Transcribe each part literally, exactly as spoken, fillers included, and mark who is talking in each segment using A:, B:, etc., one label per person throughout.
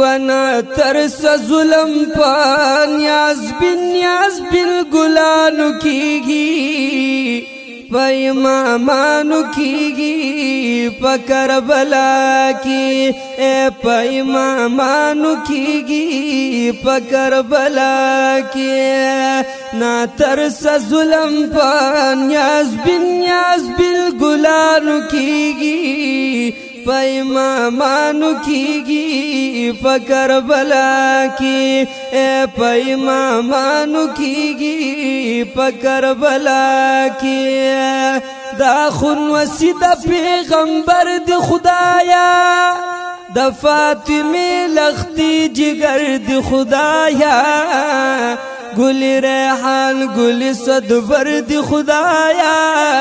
A: ونا ترس ظلم پا نیاز بن نیاز بن گلانو کیگی پا امامانو کیگی پا کربلا کی اے پا امامانو کیگی پا کربلا کی نا ترس ظلم پا نیاز بن نیاز بن گلانو کیگی پا امامانو کیگی پا کربلا کی اے پا امامانو کیگی پا کربلا کی دا خون وسی دا پیغمبر دی خدایا دا فاطمی لختی جگر دی خدایا گلی ریحان گلی صدبر دی خدایا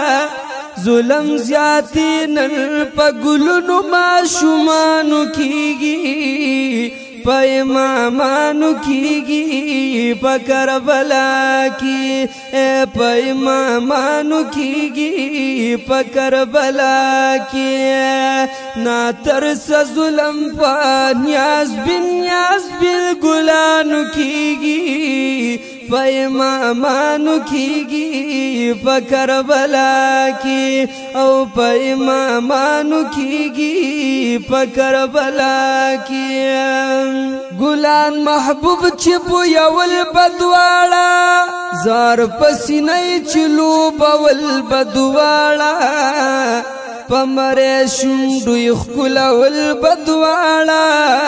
A: ظلم زیاتی نن پا گلونو معشومانو کیگی پا امامانو کیگی پا کربلا کی اے پا امامانو کیگی پا کربلا کی نا ترس ظلم پا نیاز بن نیاز بن گلانو کیگی پا امامانو کیگی پا کربلا کی او پا امامانو کیگی پا کربلا کی گلان محبوب چپو یول بدوالا زار پسینی چلو بول بدوالا پا مرے شنڈو یخکلا ول بدوالا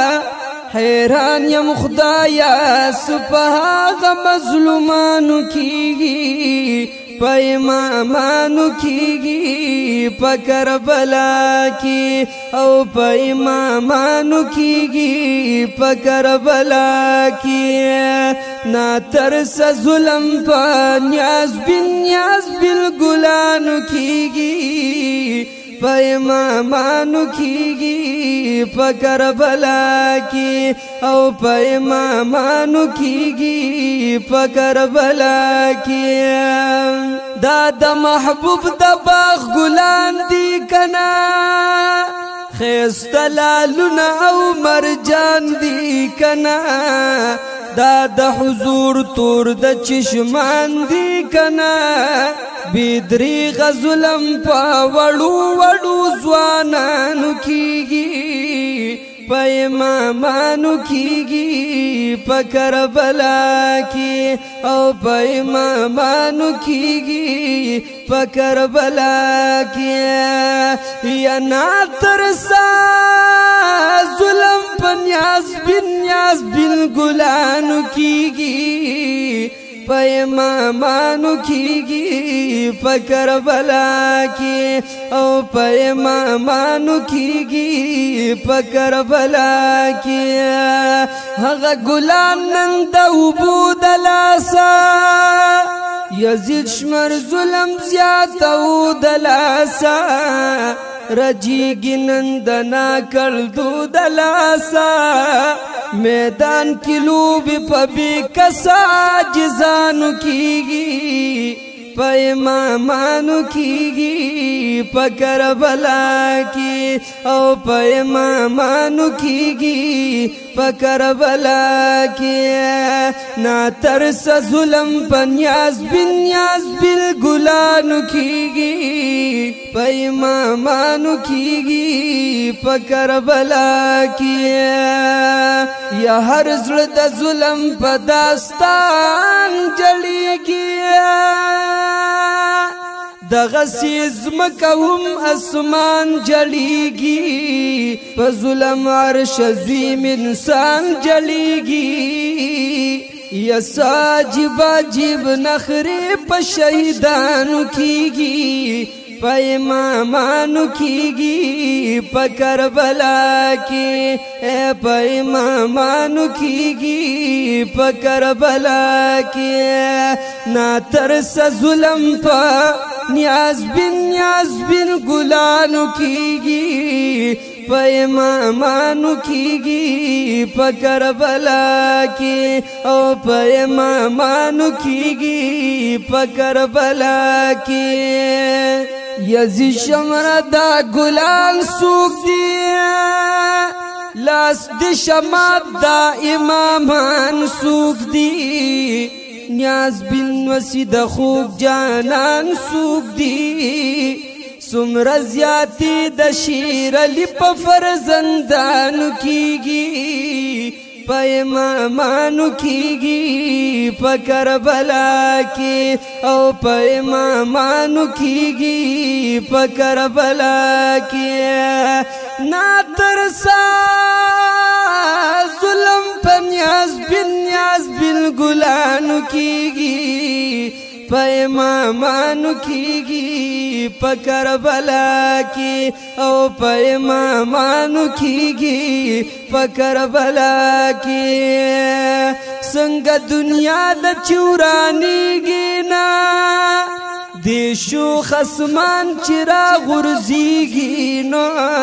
A: حیران یم خدایا سپہا غا مظلومانو کیگی پا امامانو کیگی پا کربلا کی او پا امامانو کیگی پا کربلا کی نا ترس ظلم پا نیاز بن نیاز بن گلانو کیگی پا امامانو کیگی پا کربلا کی او پا امامانو کیگی پا کربلا کی دا دا محبوب دا باغ گلان دی کنا خیست لالونا او مرجان دی کنا دا دا حضور تور دا چشمان دی کنا بیدری غزلم پا وڑو وڑو زوانانو کیگی پا امامانو کیگی پا کربلا کی او پا امامانو کیگی پا کربلا کی یا نا ترسا ظلم پا نیاز بن نیاز بن گلانو کیگی پا امامانو کیگی پا کربلا کی او پا امامانو کیگی پا کربلا کی هغه گلان نن دا عبود لاسا یزید شمر ظلم زیاد او دلاسا رجیگی نندنا کردو دلاسا میدان کی لوبی پبی کسا جزانو کیگی پا امامانو کیگی پا کربلا کی او پا امامانو کیگی پا کربلا کی نا ترس ظلم پا نیاز بن نیاز بن گلانو کیگی پا امامانو کیگی پا کربلا کی یا ہر زرد ظلم پا داستان جلیگی دغسی زمکهم اسمان جلیگی پا ظلم عرش عظیم انسان جلیگی یا ساجب عجیب نخری پا شہیدانو کیگی پا امامانو کیگی پا کربلا کی اے پا امامانو کیگی پا کربلا کی نا ترس ظلم پا نیاز بن نیاز بن گلانو کیگی پا امامانو کیگی پا کربلا کی او پا امامانو کیگی پا کربلا کی یزی شمر دا گلان سوک دیا لاس د شمات دا امامان سوک دی نیاز بن وسی د خوب جانان سوک دی سمر زیاتی د شیر علی پا فرزندانو کیگی پا امامانو کیگی پا کربلا کی او پا امامانو کیگی پا کربلا کی نا ترسا ظلم پا نیاز بن نیاز بن گلانو کیگی پا امامانو کیگی پا کربلا کی او پا امامانو کیگی پا کربلا کی سنگ دنیا دا چورانی گینا دیشو خسمان چرا غرزیگی نو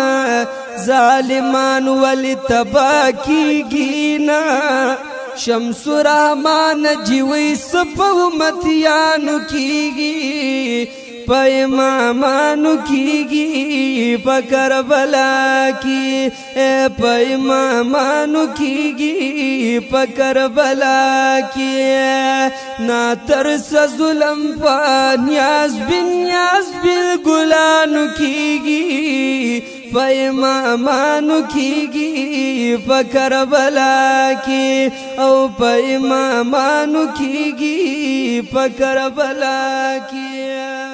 A: ظالمان ولی تبا کیگی نا شمس رحمان جیوی سپ امتیانو کیگی پا امامانو کیگی پا کربلا کی پا امامانو کیگی پا کربلا کی نا ترس ظلم پا نیاز بن نیاز بن گلانو کیگی پا امامانو کیگی پا کربلا کی او پا امامانو کیگی پا کربلا کی